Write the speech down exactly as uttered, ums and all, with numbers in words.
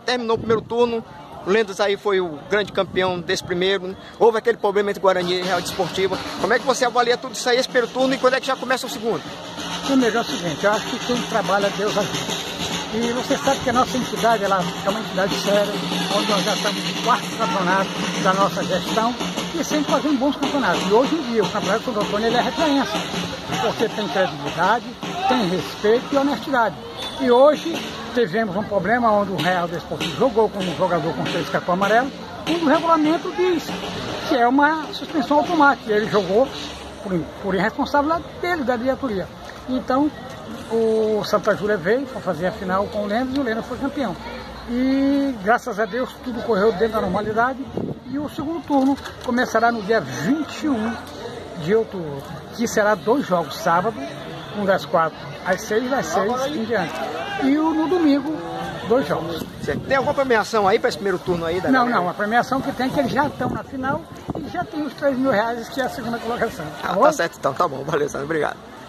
terminou o primeiro turno, o Lendas aí foi o grande campeão desse primeiro. Houve aquele problema entre Guarani e Real Desportiva. Como é que você avalia tudo isso aí, esse primeiro turno, e quando é que já começa o segundo? Primeiro é o seguinte, eu acho que quem trabalha, Deus ajuda. E você sabe que a nossa entidade, ela é uma entidade séria, onde nós já estamos no quarto campeonato da nossa gestão e sempre fazendo bons campeonatos. E hoje em dia, o campeonato Santo Antônio ele é referência, porque tem credibilidade, tem respeito e honestidade. E hoje tivemos um problema onde o Real Desportivo jogou com um jogador com três cartões amarelos, onde o regulamento diz que é uma suspensão automática. Ele jogou por, por irresponsabilidade dele, da diretoria. Então, o Santa Júlia veio para fazer a final com o Lendas e o Lendas foi campeão. E, graças a Deus, tudo correu dentro da normalidade. E o segundo turno começará no dia vinte e um de outubro, que será dois jogos, sábado, um das quatro às seis, das seis em diante. E o, no domingo, dois jogos. Certo. Tem alguma premiação aí para esse primeiro turno aí? Da não, galera? não. A premiação que tem é que eles já estão na final e já tem os três mil reais, que é a segunda colocação. Tá, ah, tá certo então. Tá bom. Valeu, Sandro. Obrigado.